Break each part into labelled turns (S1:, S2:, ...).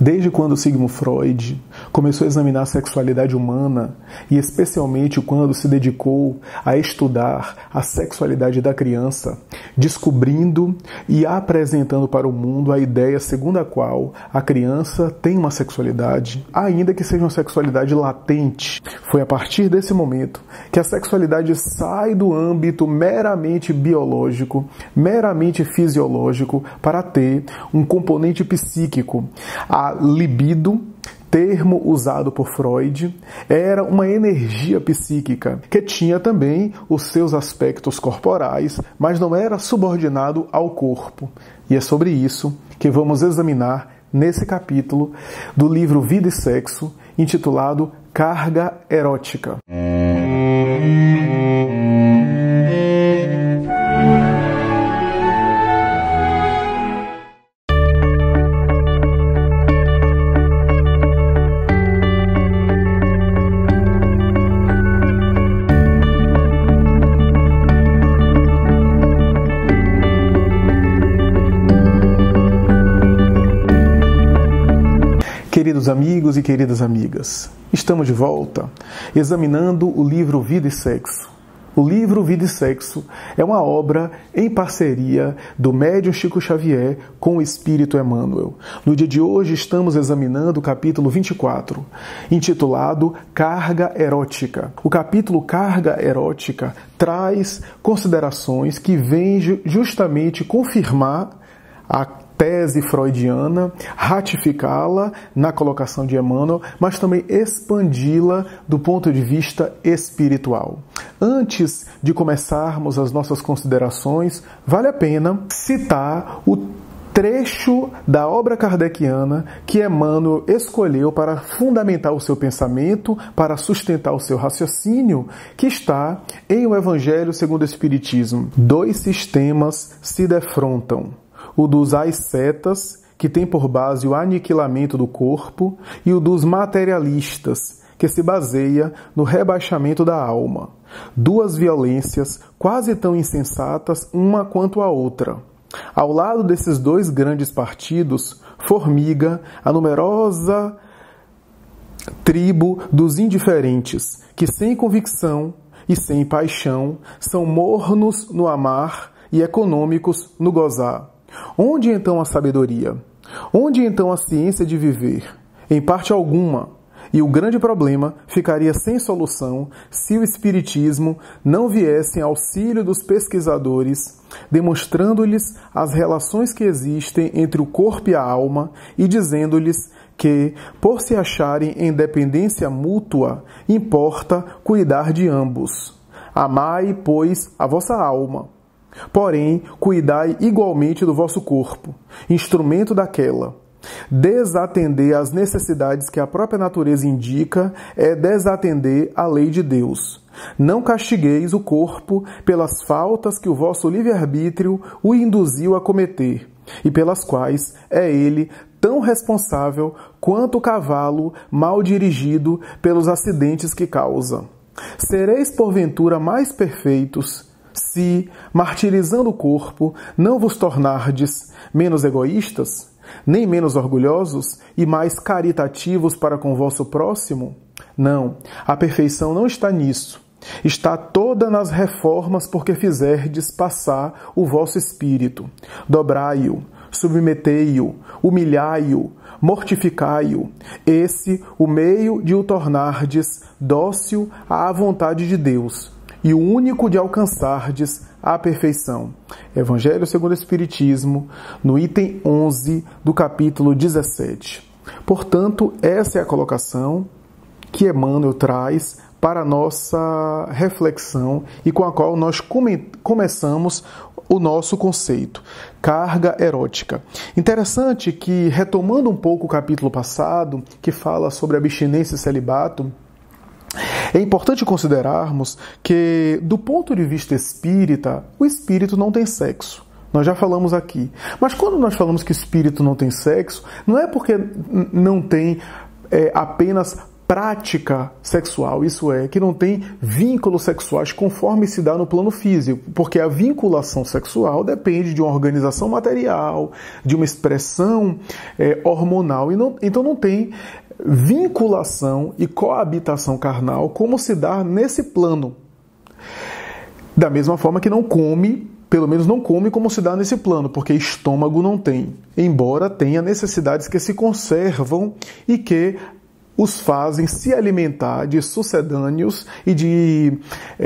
S1: Desde quando Sigmund Freud começou a examinar a sexualidade humana, e especialmente quando se dedicou a estudar a sexualidade da criança, descobrindo e apresentando para o mundo a ideia segundo a qual a criança tem uma sexualidade, ainda que seja uma sexualidade latente. Foi a partir desse momento que a sexualidade sai do âmbito meramente biológico, meramente fisiológico, para ter um componente psíquico. A libido, termo usado por Freud, era uma energia psíquica que tinha também os seus aspectos corporais, mas não era subordinado ao corpo. E é sobre isso que vamos examinar nesse capítulo do livro Vida e Sexo, intitulado Carga Erótica. Queridos amigos e queridas amigas, estamos de volta examinando o livro Vida e Sexo. O livro Vida e Sexo é uma obra em parceria do médium Chico Xavier com o Espírito Emmanuel. No dia de hoje estamos examinando o capítulo 24, intitulado Carga Erótica. O capítulo Carga Erótica traz considerações que vêm justamente confirmar a tese freudiana, ratificá-la na colocação de Emmanuel, mas também expandi-la do ponto de vista espiritual. Antes de começarmos as nossas considerações, vale a pena citar o trecho da obra kardeciana que Emmanuel escolheu para fundamentar o seu pensamento, para sustentar o seu raciocínio, que está em O Evangelho segundo o Espiritismo. Dois sistemas se defrontam: o dos ascetas, que tem por base o aniquilamento do corpo, e o dos materialistas, que se baseia no rebaixamento da alma. Duas violências quase tão insensatas uma quanto a outra. Ao lado desses dois grandes partidos, formiga a numerosa tribo dos indiferentes, que sem convicção e sem paixão são mornos no amar e econômicos no gozar. Onde então a sabedoria? Onde então a ciência de viver? Em parte alguma. E o grande problema ficaria sem solução se o Espiritismo não viesse em auxílio dos pesquisadores, demonstrando-lhes as relações que existem entre o corpo e a alma e dizendo-lhes que, por se acharem em dependência mútua, importa cuidar de ambos. Amai, pois, a vossa alma. Porém, cuidai igualmente do vosso corpo, instrumento daquela. Desatender às necessidades que a própria natureza indica é desatender a lei de Deus. Não castigueis o corpo pelas faltas que o vosso livre-arbítrio o induziu a cometer, e pelas quais é ele tão responsável quanto o cavalo mal dirigido pelos acidentes que causa. Sereis porventura mais perfeitos se, martirizando o corpo, não vos tornardes menos egoístas, nem menos orgulhosos e mais caritativos para com o vosso próximo? Não, a perfeição não está nisso. Está toda nas reformas porque fizerdes passar o vosso espírito. Dobrai-o, submetei-o, humilhai-o, mortificai-o. Esse o meio de o tornardes dócil à vontade de Deus, e o único de alcançardes a perfeição. Evangelho segundo o Espiritismo, no item 11 do capítulo 17. Portanto, essa é a colocação que Emmanuel traz para a nossa reflexão e com a qual nós começamos o nosso conceito, carga erótica. Interessante que, retomando um pouco o capítulo passado, que fala sobre abstinência e celibato, é importante considerarmos que, do ponto de vista espírita, o espírito não tem sexo. Nós já falamos aqui. Mas quando nós falamos que o espírito não tem sexo, não é porque não tem apenas prática sexual, isso é, que não tem vínculos sexuais conforme se dá no plano físico, porque a vinculação sexual depende de uma organização material, de uma expressão hormonal, então não tem vinculação e coabitação carnal como se dá nesse plano. Da mesma forma que não come, pelo menos não come como se dá nesse plano, porque estômago não tem, embora tenha necessidades que se conservam e que os fazem se alimentar de sucedâneos e de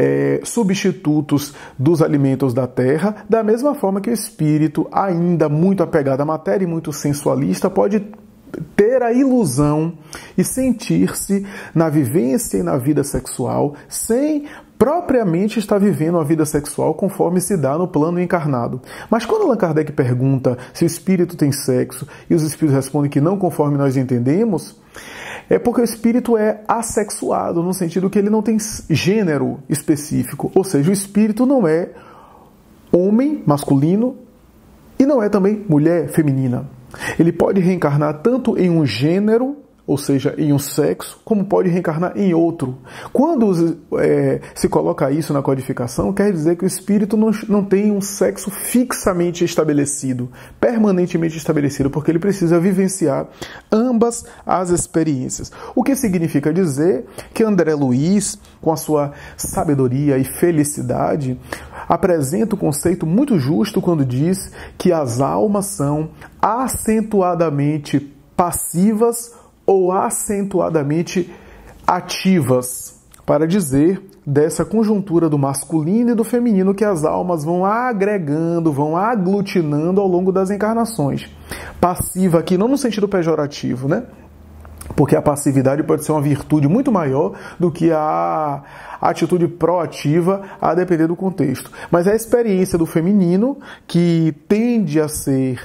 S1: substitutos dos alimentos da terra, da mesma forma que o espírito, ainda muito apegado à matéria e muito sensualista, pode ter a ilusão e sentir-se na vivência e na vida sexual sem propriamente estar vivendo a vida sexual conforme se dá no plano encarnado. Mas quando Allan Kardec pergunta se o espírito tem sexo e os espíritos respondem que não conforme nós entendemos, é porque o espírito é assexuado, no sentido que ele não tem gênero específico. Ou seja, o espírito não é homem, masculino, e não é também mulher, feminina. Ele pode reencarnar tanto em um gênero, ou seja, em um sexo, como pode reencarnar em outro. Quando se coloca isso na codificação, quer dizer que o espírito não tem um sexo fixamente estabelecido, permanentemente estabelecido, porque ele precisa vivenciar ambas as experiências. O que significa dizer que André Luiz, com a sua sabedoria e felicidade, apresenta um conceito muito justo quando diz que as almas são acentuadamente passivas ou acentuadamente ativas, para dizer dessa conjuntura do masculino e do feminino que as almas vão agregando, vão aglutinando ao longo das encarnações. Passiva aqui não no sentido pejorativo, né? Porque a passividade pode ser uma virtude muito maior do que a atitude proativa, a depender do contexto. Mas é a experiência do feminino que tende a ser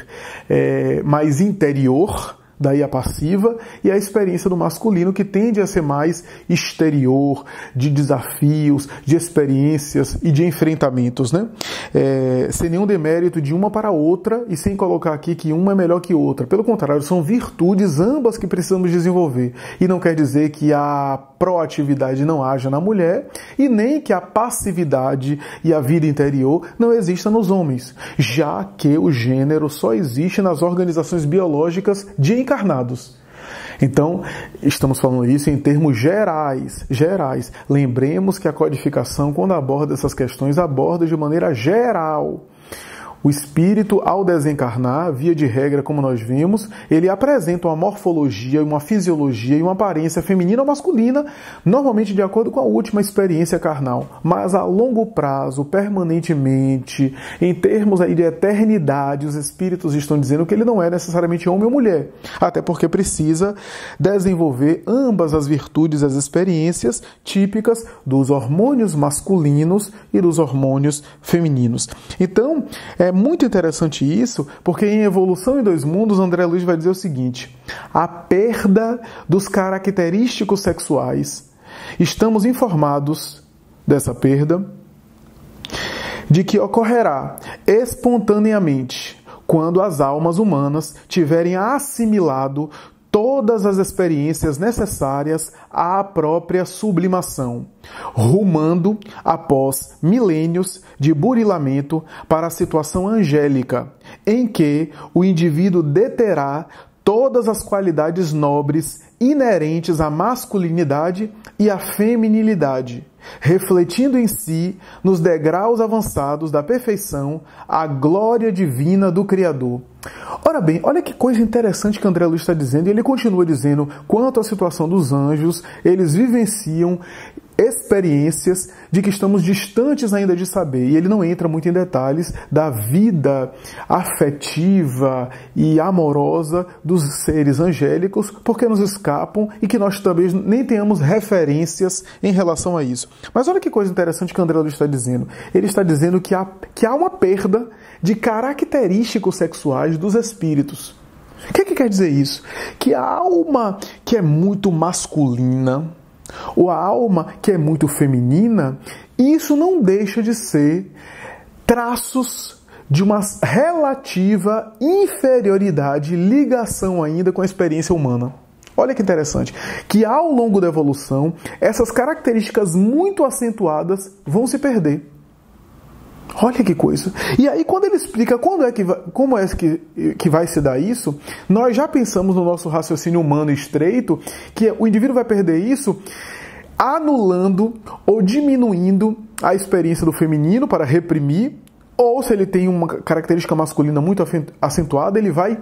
S1: mais interior, daí a passiva, e a experiência do masculino que tende a ser mais exterior, de desafios, de experiências e de enfrentamentos, né? Sem nenhum demérito de uma para a outra e sem colocar aqui que uma é melhor que outra. Pelo contrário, são virtudes ambas que precisamos desenvolver. E não quer dizer que a proatividade não haja na mulher e nem que a passividade e a vida interior não exista nos homens, já que o gênero só existe nas organizações biológicas de encarnados. Então, estamos falando isso em termos gerais. Lembremos que a codificação, quando aborda essas questões, aborda de maneira geral. O espírito, ao desencarnar, via de regra, como nós vimos, ele apresenta uma morfologia, uma fisiologia e uma aparência feminina ou masculina, normalmente de acordo com a última experiência carnal. Mas a longo prazo, permanentemente, em termos aí de eternidade, os espíritos estão dizendo que ele não é necessariamente homem ou mulher, até porque precisa desenvolver ambas as virtudes e as experiências típicas dos hormônios masculinos e dos hormônios femininos. Então, é muito interessante isso, porque em Evolução em Dois Mundos, André Luiz vai dizer o seguinte: a perda dos característicos sexuais. Estamos informados dessa perda, de que ocorrerá espontaneamente quando as almas humanas tiverem assimilado todas as experiências necessárias à própria sublimação, rumando após milênios de burilamento para a situação angélica, em que o indivíduo deterá todas as qualidades nobres inerentes à masculinidade e à feminilidade, refletindo em si, nos degraus avançados da perfeição, a glória divina do Criador. Ora bem, olha que coisa interessante que André Luiz está dizendo, e ele continua dizendo, quanto à situação dos anjos, eles vivenciam experiências de que estamos distantes ainda de saber, e ele não entra muito em detalhes da vida afetiva e amorosa dos seres angélicos, porque nos escapam e que nós também nem tenhamos referências em relação a isso. Mas olha que coisa interessante que André Luiz está dizendo. Ele está dizendo que há uma perda de característicos sexuais dos espíritos. O que quer dizer isso? Que a alma que é muito masculina, ou a alma que é muito feminina, isso não deixa de ser traços de uma relativa inferioridade, ligação ainda com a experiência humana. Olha que interessante, que ao longo da evolução, essas características muito acentuadas vão se perder. Olha que coisa. E aí, quando ele explica como é que vai se dar isso, nós já pensamos no nosso raciocínio humano estreito que o indivíduo vai perder isso anulando ou diminuindo a experiência do feminino para reprimir, ou se ele tem uma característica masculina muito acentuada, ele vai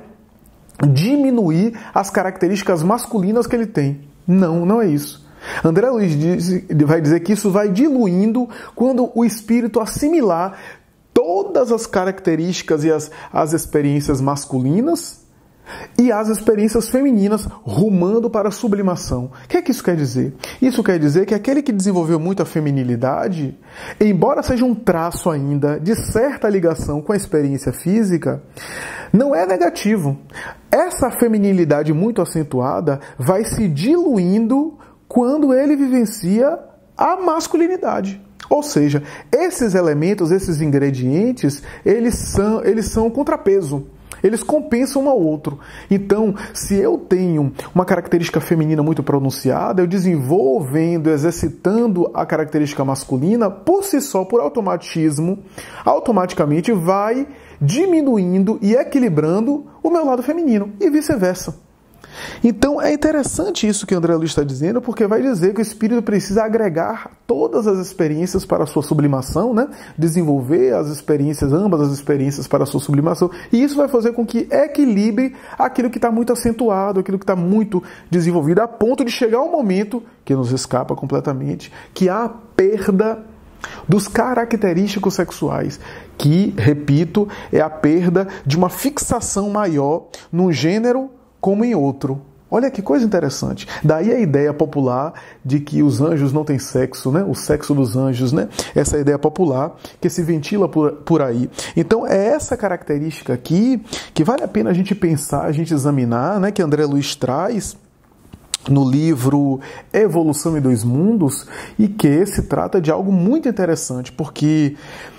S1: diminuir as características masculinas que ele tem. Não, não é isso. André Luiz vai dizer que isso vai diluindo quando o espírito assimilar todas as características e as experiências masculinas e as experiências femininas rumando para a sublimação. O que é que isso quer dizer? Isso quer dizer que aquele que desenvolveu muito a feminilidade, embora seja um traço ainda de certa ligação com a experiência física, não é negativo. Essa feminilidade muito acentuada vai se diluindo quando ele vivencia a masculinidade. Ou seja, esses elementos, esses ingredientes, eles são contrapeso. Eles compensam um ao outro. Então, se eu tenho uma característica feminina muito pronunciada, eu desenvolvendo, exercitando a característica masculina, por si só, por automatismo, automaticamente vai diminuindo e equilibrando o meu lado feminino e vice-versa. Então é interessante isso que André Luiz está dizendo, porque vai dizer que o espírito precisa agregar todas as experiências para a sua sublimação, né? Desenvolver as experiências, ambas as experiências para a sua sublimação, e isso vai fazer com que equilibre aquilo que está muito acentuado, aquilo que está muito desenvolvido, a ponto de chegar um momento que nos escapa completamente, que há a perda dos característicos sexuais, que, repito, é a perda de uma fixação maior num gênero como em outro. Olha que coisa interessante. Daí a ideia popular de que os anjos não têm sexo, né? O sexo dos anjos, né? Essa ideia popular que se ventila por aí. Então é essa característica aqui que vale a pena a gente pensar, a gente examinar, né? Que André Luiz traz no livro Evolução em Dois Mundos, e que se trata de algo muito interessante, porque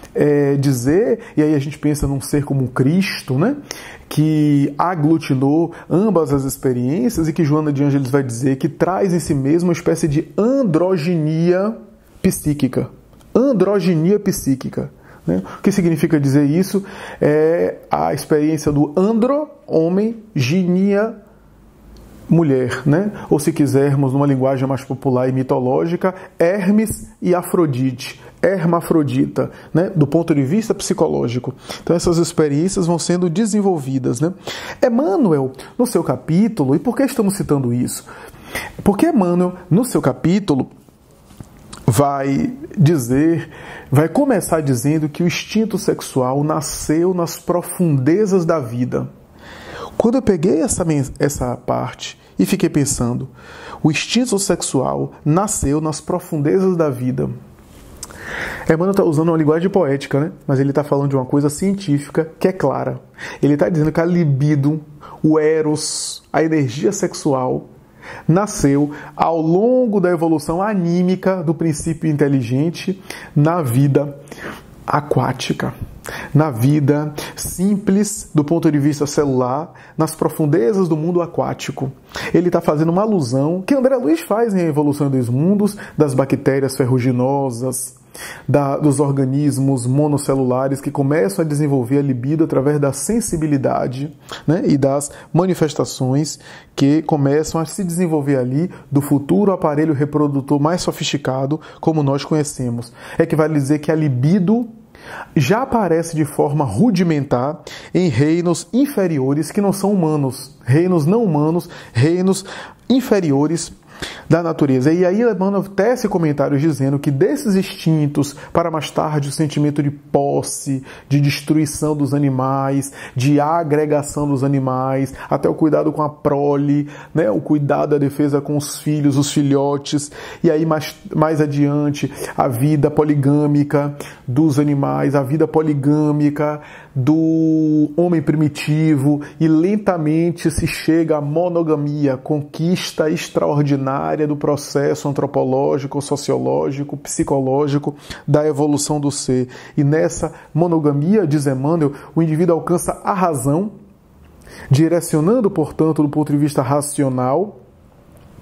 S1: dizer, e aí a gente pensa num ser como Cristo, né, que aglutinou ambas as experiências, e que Joana de Ângeles vai dizer que traz em si mesmo uma espécie de androgenia psíquica. Androgenia psíquica. Né? O que significa dizer isso? É a experiência do andro, homem, genia, mulher, né? Ou se quisermos, numa linguagem mais popular e mitológica, Hermes e Afrodite, hermafrodita, né? Do ponto de vista psicológico. Então essas experiências vão sendo desenvolvidas, né? Emmanuel, no seu capítulo, e por que estamos citando isso? Porque Emmanuel, no seu capítulo, vai começar dizendo que o instinto sexual nasceu nas profundezas da vida. Quando eu peguei essa parte e fiquei pensando, o instinto sexual nasceu nas profundezas da vida. Emmanuel está usando uma linguagem poética, né? Mas ele está falando de uma coisa científica que é clara. Ele está dizendo que a libido, o eros, a energia sexual, nasceu ao longo da evolução anímica do princípio inteligente na vida aquática, na vida simples do ponto de vista celular, nas profundezas do mundo aquático. Ele está fazendo uma alusão que André Luiz faz em A Evolução dos Mundos, das bactérias ferruginosas, dos organismos monocelulares que começam a desenvolver a libido através da sensibilidade, né, e das manifestações que começam a se desenvolver ali do futuro aparelho reprodutor mais sofisticado como nós conhecemos. É que vale dizer que a libido já aparece de forma rudimentar em reinos inferiores que não são humanos, reinos não humanos, reinos inferiores da natureza. E aí Emmanuel tece comentários dizendo que desses instintos, para mais tarde o sentimento de posse, de destruição dos animais, de agregação dos animais, até o cuidado com a prole, né? O cuidado, a defesa com os filhos, os filhotes, e aí mais adiante a vida poligâmica dos animais, a vida poligâmica do homem primitivo, e lentamente se chega à monogamia, conquista extraordinária do processo antropológico, sociológico, psicológico da evolução do ser. E nessa monogamia, diz Emmanuel, o indivíduo alcança a razão, direcionando, portanto, do ponto de vista racional,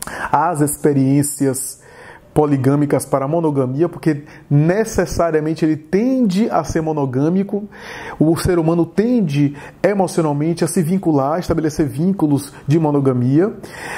S1: as experiências poligâmicas para a monogamia, porque necessariamente ele tende a ser monogâmico. O ser humano tende emocionalmente a se vincular, a estabelecer vínculos de monogamia,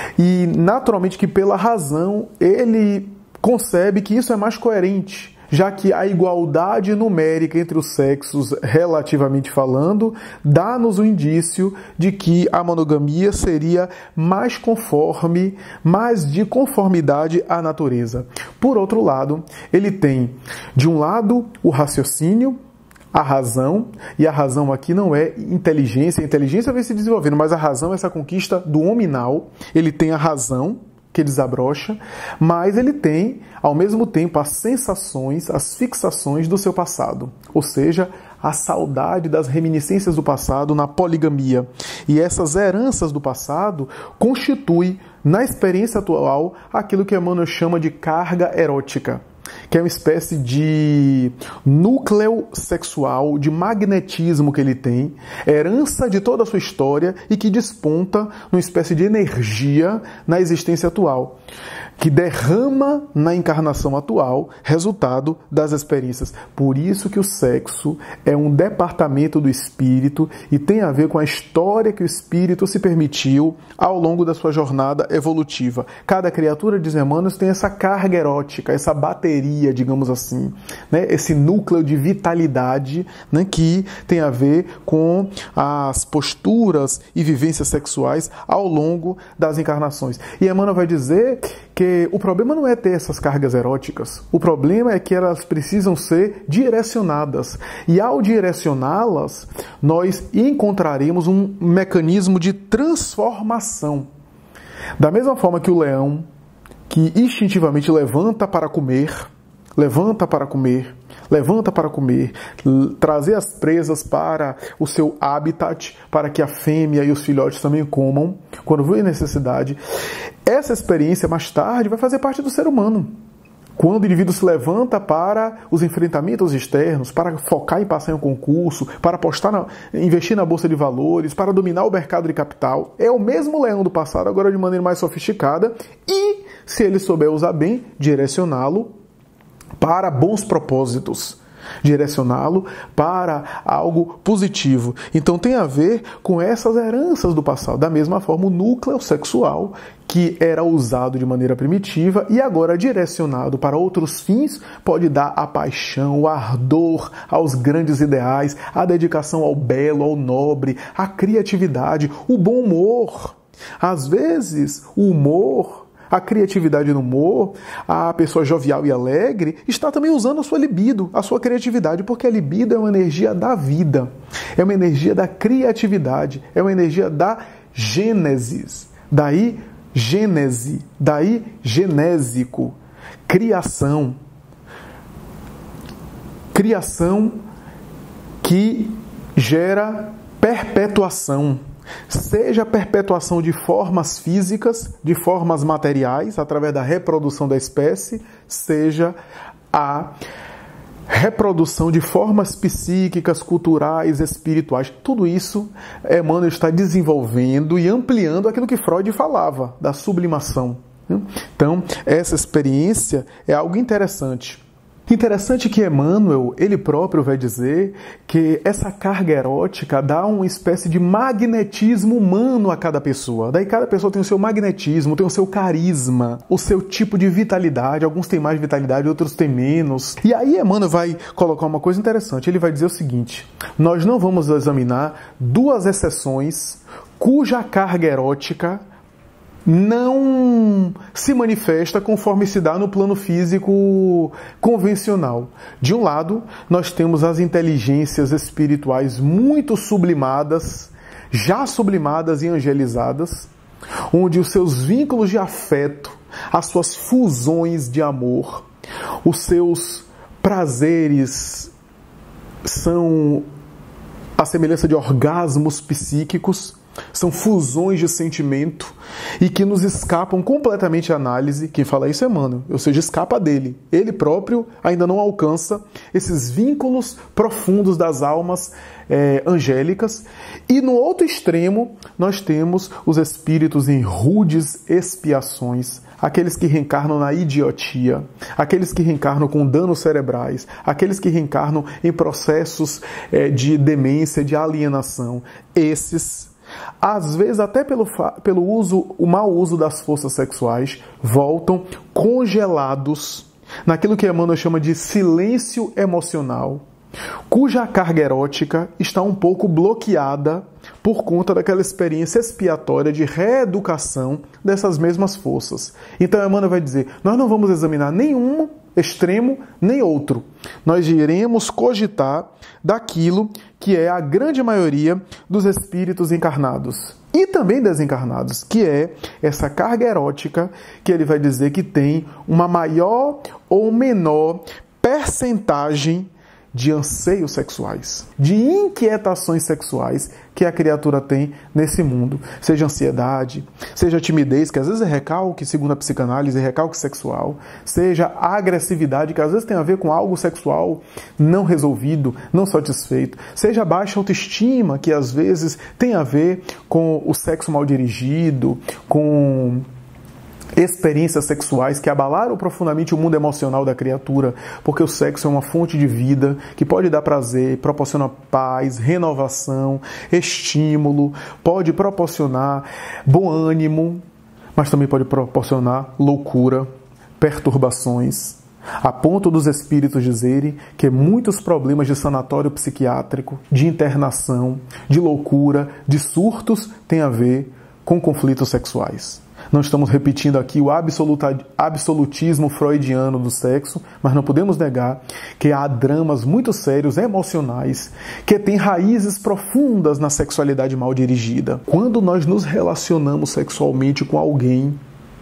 S1: e naturalmente que pela razão ele concebe que isso é mais coerente, já que a igualdade numérica entre os sexos, relativamente falando, dá-nos um indício de que a monogamia seria mais conforme, mais de conformidade à natureza. Por outro lado, ele tem, de um lado, o raciocínio, a razão, e a razão aqui não é inteligência, a inteligência vem se desenvolvendo, mas a razão é essa conquista do hominal. Ele tem a razão, que desabrocha, mas ele tem, ao mesmo tempo, as sensações, as fixações do seu passado, ou seja, a saudade das reminiscências do passado na poligamia. E essas heranças do passado constituem, na experiência atual, aquilo que Emmanuel chama de carga erótica, que é uma espécie de núcleo sexual, de magnetismo que ele tem, herança de toda a sua história e que desponta numa espécie de energia na existência atual, que derrama na encarnação atual, resultado das experiências. Por isso que o sexo é um departamento do espírito e tem a ver com a história que o espírito se permitiu ao longo da sua jornada evolutiva. Cada criatura, diz Emmanuel, tem essa carga erótica, essa bateria, digamos assim, né? Esse núcleo de vitalidade, né? Que tem a ver com as posturas e vivências sexuais ao longo das encarnações. E Emmanuel vai dizer que o problema não é ter essas cargas eróticas, o problema é que elas precisam ser direcionadas. E ao direcioná-las, nós encontraremos um mecanismo de transformação. Da mesma forma que o leão, que instintivamente levanta para comer, trazer as presas para o seu habitat, para que a fêmea e os filhotes também comam, quando vê necessidade. Essa experiência, mais tarde, vai fazer parte do ser humano. Quando o indivíduo se levanta para os enfrentamentos externos, para focar em passar em um concurso, para investir na bolsa de valores, para dominar o mercado de capital, é o mesmo leão do passado, agora de maneira mais sofisticada, e, se ele souber usar bem, direcioná-lo para bons propósitos, direcioná-lo para algo positivo. Então tem a ver com essas heranças do passado. Da mesma forma, o núcleo sexual, que era usado de maneira primitiva e agora direcionado para outros fins, pode dar a paixão, o ardor aos grandes ideais, a dedicação ao belo, ao nobre, a criatividade, o bom humor. Às vezes, o humor, a criatividade no humor, a pessoa jovial e alegre, está também usando a sua libido, a sua criatividade, porque a libido é uma energia da vida, é uma energia da criatividade, é uma energia da gênesis. Daí, gênese, daí genésico, criação. Criação que gera perpetuação. Seja a perpetuação de formas físicas, de formas materiais, através da reprodução da espécie, seja a reprodução de formas psíquicas, culturais, espirituais. Tudo isso Emmanuel está desenvolvendo e ampliando aquilo que Freud falava, da sublimação. Então, essa experiência é algo interessante. Interessante que Emmanuel, ele próprio vai dizer que essa carga erótica dá uma espécie de magnetismo humano a cada pessoa. Daí cada pessoa tem o seu magnetismo, tem o seu carisma, o seu tipo de vitalidade. Alguns têm mais vitalidade, outros têm menos. E aí Emmanuel vai colocar uma coisa interessante. Ele vai dizer o seguinte: nós não vamos examinar duas exceções cuja carga erótica não se manifesta conforme se dá no plano físico convencional. De um lado, nós temos as inteligências espirituais muito sublimadas, já sublimadas e angelizadas, onde os seus vínculos de afeto, as suas fusões de amor, os seus prazeres são a semelhança de orgasmos psíquicos. são fusões de sentimento e que nos escapam completamente à análise. Quem fala isso é Emmanuel, ou seja, escapa dele. Ele próprio ainda não alcança esses vínculos profundos das almas angélicas. E no outro extremo, nós temos os espíritos em rudes expiações, aqueles que reencarnam na idiotia, aqueles que reencarnam com danos cerebrais, aqueles que reencarnam em processos de demência, de alienação. Esses, às vezes até pelo o mau uso das forças sexuais, voltam congelados naquilo que Emmanuel chama de silêncio emocional, cuja carga erótica está um pouco bloqueada por conta daquela experiência expiatória de reeducação dessas mesmas forças. Então Emmanuel vai dizer, nós não vamos examinar nenhum extremo nem outro. Nós iremos cogitar daquilo que é a grande maioria dos espíritos encarnados e também desencarnados, que é essa carga erótica que ele vai dizer que tem uma maior ou menor percentagem de anseios sexuais, de inquietações sexuais que a criatura tem nesse mundo. Seja ansiedade, seja timidez, que às vezes é recalque, segundo a psicanálise, é recalque sexual, seja agressividade, que às vezes tem a ver com algo sexual não resolvido, não satisfeito, seja baixa autoestima, que às vezes tem a ver com o sexo mal dirigido, com experiências sexuais que abalaram profundamente o mundo emocional da criatura, porque o sexo é uma fonte de vida que pode dar prazer, proporciona paz, renovação, estímulo, pode proporcionar bom ânimo, mas também pode proporcionar loucura, perturbações, a ponto dos espíritos dizerem que muitos problemas de sanatório psiquiátrico, de internação, de loucura, de surtos têm a ver com conflitos sexuais. Não estamos repetindo aqui o absolutismo freudiano do sexo, mas não podemos negar que há dramas muito sérios, emocionais, que têm raízes profundas na sexualidade mal dirigida. Quando nós nos relacionamos sexualmente com alguém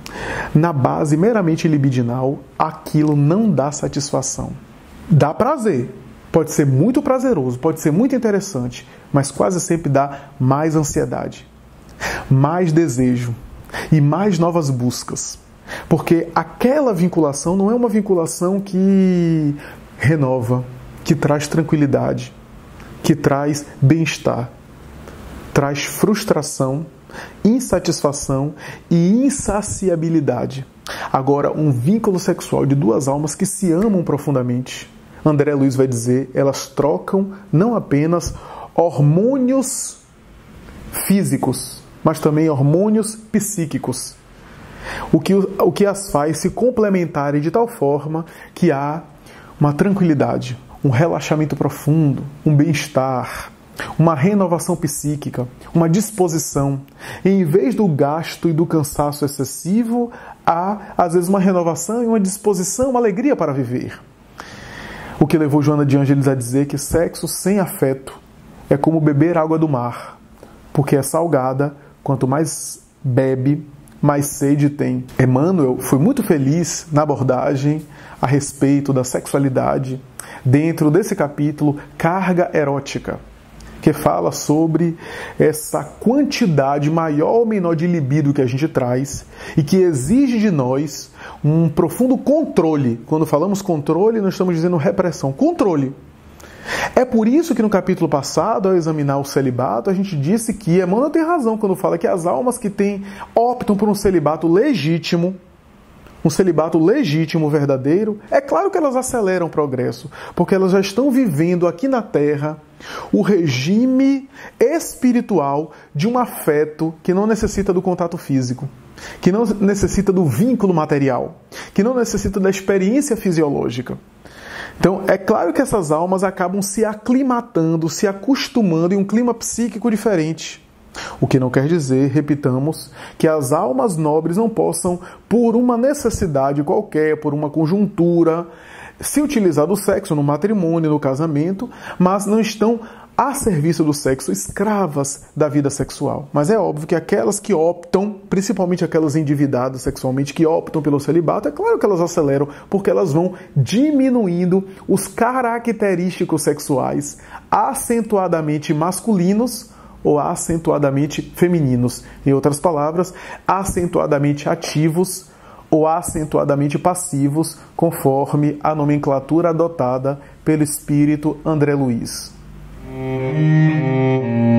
S1: na base meramente libidinal, aquilo não dá satisfação. Dá prazer, pode ser muito prazeroso, pode ser muito interessante, mas quase sempre dá mais ansiedade, mais desejo e mais novas buscas. Porque aquela vinculação não é uma vinculação que renova, que traz tranquilidade, que traz bem-estar. Traz frustração, insatisfação e insaciabilidade. Agora, um vínculo sexual de duas almas que se amam profundamente, André Luiz vai dizer, elas trocam não apenas hormônios físicos, mas também hormônios psíquicos, o que as faz se complementarem de tal forma que há uma tranquilidade, um relaxamento profundo, um bem-estar, uma renovação psíquica, uma disposição. E em vez do gasto e do cansaço excessivo, há às vezes uma renovação e uma disposição, uma alegria para viver. O que levou Joana de Ângeles a dizer que sexo sem afeto é como beber água do mar, porque é salgada. Quanto mais bebe, mais sede tem. Emmanuel foi muito feliz na abordagem a respeito da sexualidade dentro desse capítulo Carga Erótica, que fala sobre essa quantidade maior ou menor de libido que a gente traz e que exige de nós um profundo controle. Quando falamos controle, nós estamos dizendo repressão. Controle. É por isso que no capítulo passado, ao examinar o celibato, a gente disse que Emmanuel tem razão quando fala que as almas que optam por um celibato legítimo, verdadeiro, é claro que elas aceleram o progresso, porque elas já estão vivendo aqui na Terra o regime espiritual de um afeto que não necessita do contato físico, que não necessita do vínculo material, que não necessita da experiência fisiológica. Então, é claro que essas almas acabam se aclimatando, se acostumando em um clima psíquico diferente. O que não quer dizer, repitamos, que as almas nobres não possam, por uma necessidade qualquer, por uma conjuntura, se utilizar do sexo no matrimônio, no casamento, mas não estão a serviço do sexo, escravas da vida sexual. Mas é óbvio que aquelas que optam, principalmente aquelas endividadas sexualmente, que optam pelo celibato, é claro que elas aceleram, porque elas vão diminuindo os característicos sexuais acentuadamente masculinos ou acentuadamente femininos. Em outras palavras, acentuadamente ativos ou acentuadamente passivos, conforme a nomenclatura adotada pelo espírito André Luiz.